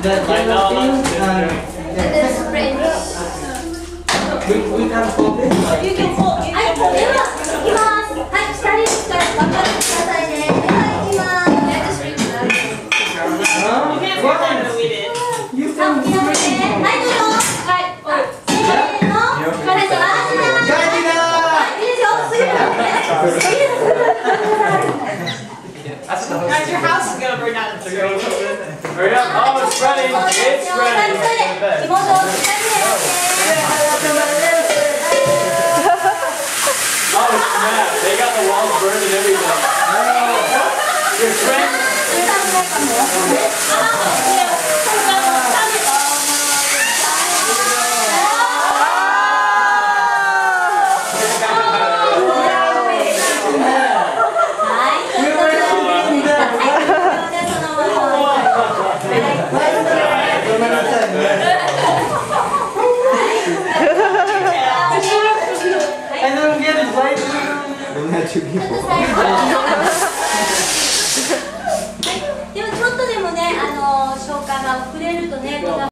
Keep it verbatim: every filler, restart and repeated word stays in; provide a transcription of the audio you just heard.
yellow beans and we we can hold it. You can hold. You can hold. では行きます。はい、二人から頑張ってくださいね。では行きます。 You can. はい、どうぞ。はい、せーの。はい、じゃあ、いいですよ。すぐ。 Guys, your house is gonna burn down in three. Hurry up! Oh, it's spreading! It's spreading! Oh snap! They got the walls burned and everything. Your friend? I don't get it right. Don't have two people. でもちょっとでもね、あの消化が遅れるとね。